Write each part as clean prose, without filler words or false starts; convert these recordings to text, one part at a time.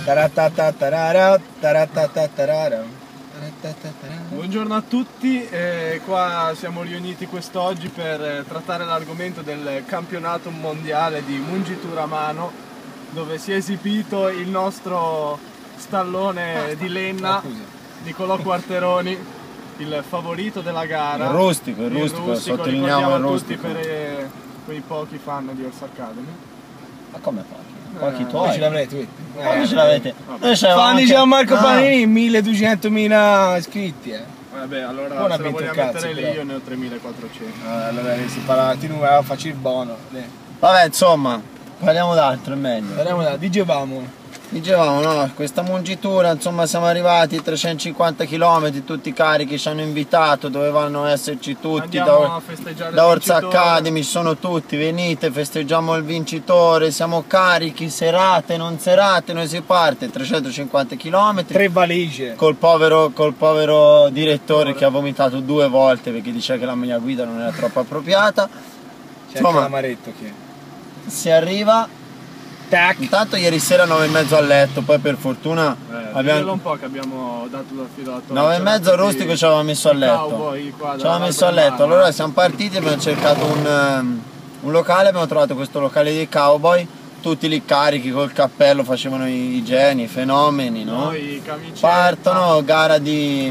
Buongiorno a tutti, qua siamo riuniti quest'oggi per trattare l'argomento del campionato mondiale di mungitura a mano, dove si è esibito il nostro stallone di Lenna, Nicolò Quarteroni, il favorito della gara. Il rustico, sottolineiamo il rustico. Tutti per quei pochi fan di Orsa Academy. Ma come pochi? Pochi tuoi? Ce l'avrete? Come ce l'avete? Fan di Gianmarco Panini, 1200.000 iscritti. Vabbè, allora Buona se la vogliamo cazzo, mettere lì però. io ne ho 3400. Allora si parla di numero, faccio il buono. Vabbè, insomma, parliamo d'altro, è meglio. Parliamo da, Dicevamo, no, questa mungitura, insomma, siamo arrivati a 350 km, tutti carichi, ci hanno invitato, dovevano esserci tutti Andiamo a festeggiare da il Orsa vincitore. Academy, sono tutti, venite, festeggiamo il vincitore, siamo carichi, serate, non serate, noi si parte, 350 km. 3 valigie. Col povero direttore che ha vomitato 2 volte perché diceva che la mia guida non era troppo appropriata. C'è anche l'amaretto che... Si arriva. Tac. Intanto ieri sera 9:30 a letto, poi per fortuna abbiamo un po' che abbiamo dato la fila a 9:30 il rustico ci aveva messo a letto. Ci aveva messo a letto, allora siamo partiti, abbiamo cercato un locale, abbiamo trovato questo locale dei cowboy, tutti lì carichi col cappello, facevano i geni, i fenomeni, no? Noi, partono, gara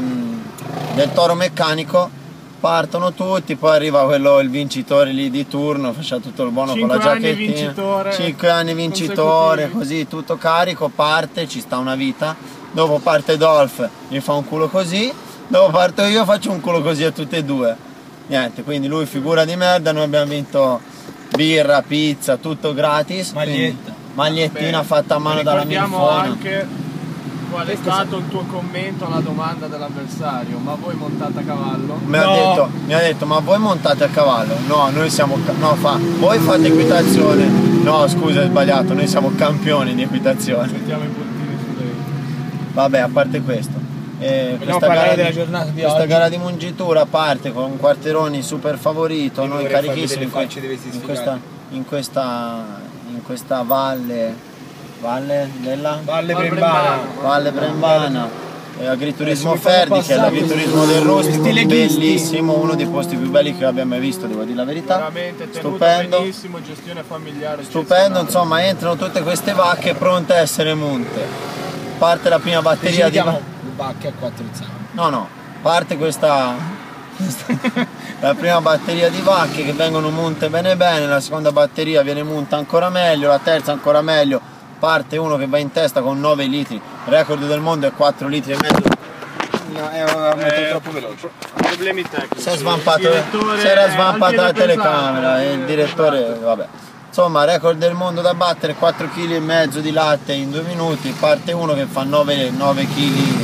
del toro meccanico. Partono tutti, poi arriva il vincitore lì di turno, faceva tutto il buono con la giacchettina. 5 anni vincitore, così tutto carico, parte, ci sta una vita. Dopo parte Dolph, gli fa un culo così. Dopo parto io, faccio un culo così a tutti e due. Niente, quindi lui figura di merda, noi abbiamo vinto birra, pizza, tutto gratis. Magliettina fatta a mano dalla Milfona. Anche qual è stato il tuo commento alla domanda dell'avversario? Ma voi montate a cavallo? Mi ha detto, ma voi montate a cavallo? No, noi siamo... voi fate equitazione. No, scusa, è sbagliato, noi siamo campioni di equitazione. Mettiamo i puntini su lei. Vabbè, a parte questo. Questa gara di mungitura parte con un Quarteroni super favorito, noi carichissimi in questa valle Brembana, agriturismo Ferdi, che è l'agriturismo del rustico, bellissimo, uno dei posti più belli che abbiamo mai visto, devo dire la verità. Veramente stupendo, benissimo, gestione familiare stupendo, insomma entrano tutte queste vacche pronte a essere munte. Parte la prima batteria di vacche a 4 zampe. No, parte la prima batteria di vacche che vengono munte bene, la seconda batteria viene munta ancora meglio, la terza ancora meglio. Parte uno che va in testa con 9 litri, il record del mondo è 4 litri e mezzo. No, è un moto troppo veloce. Problemi tecnici. Si era svampata la telecamera e il direttore, vabbè. Insomma, record del mondo da battere, 4 kg e mezzo di latte in 2 minuti, parte uno che fa 9 kg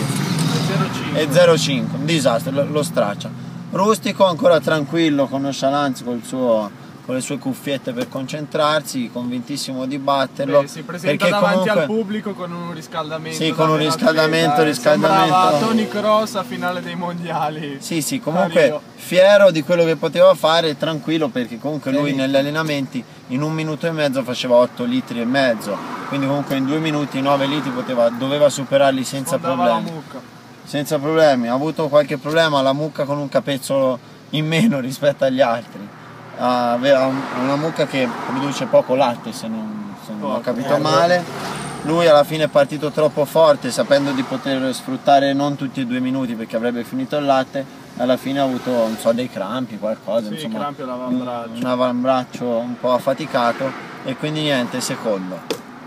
e 0,5, un disastro, lo straccia. Rustico ancora tranquillo, con nonchalance, con le sue cuffiette per concentrarsi, convintissimo di batterlo. Si presenta davanti al pubblico con un riscaldamento. Sì, con un riscaldamento. Sembrava Tony Cross a finale dei mondiali. Sì, comunque fiero di quello che poteva fare, tranquillo, perché comunque lui negli allenamenti in 1 minuto e mezzo faceva 8 litri e mezzo, quindi comunque in 2 minuti 9 litri doveva superarli senza problemi. Senza problemi, ha avuto qualche problema la mucca con un capezzolo in meno rispetto agli altri. Aveva una mucca che produce poco latte, se non ho capito male. Lui alla fine è partito troppo forte, sapendo di poter sfruttare non tutti e 2 minuti perché avrebbe finito il latte. Alla fine ha avuto, non so, dei crampi, qualcosa, insomma, crampi all'avambraccio. Un avambraccio un po' affaticato e quindi niente, secondo.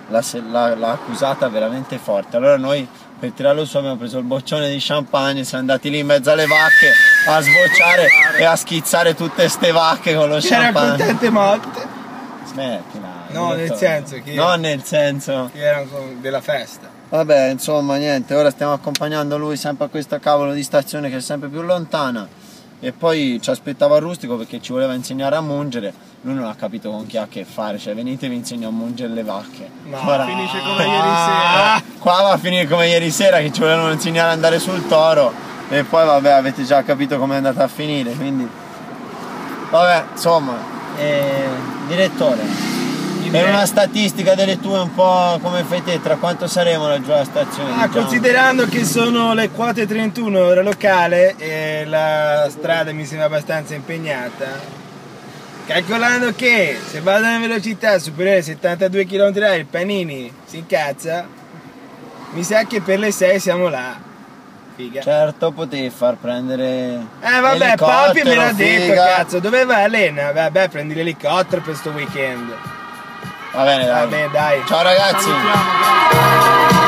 L'ha accusata veramente forte. Allora noi per tirarlo su abbiamo preso il boccione di champagne, siamo andati lì in mezzo alle vacche a sbocciare e a schizzare tutte ste vacche con lo champagne. C'era contente matte. Smettila. No, nel senso che... Non nel senso... Che erano della festa. Vabbè, insomma, niente, ora stiamo accompagnando lui sempre a questa cavolo di stazione che è sempre più lontana. E poi ci aspettava il rustico perché ci voleva insegnare a mungere. Lui non ha capito con chi ha a che fare, cioè venite vi insegno a mungere le vacche. Ma ora finisce come ieri sera. Qua va a finire come ieri sera che ci volevano insegnare ad andare sul toro. E poi vabbè, avete già capito come è andata a finire, quindi... Vabbè, insomma, direttore, Per una statistica delle tue un po' come fai te, tra quanto saremo laggiù alla stazione? Diciamo? Considerando che sono le 4:31 ora locale e la strada mi sembra abbastanza impegnata, calcolando che se vado a una velocità superiore ai 72 km/h il Panini si incazza, mi sa che per le 6 siamo là. Figa. Certo, potevi far prendere. Vabbè, Papi me l'ha detto, figa. cazzo, dove vai a Lena? Vabbè, prendi l'elicottero per sto weekend. Va bene, dai. Va bene, dai. Ciao ragazzi. Salutiamo, grazie.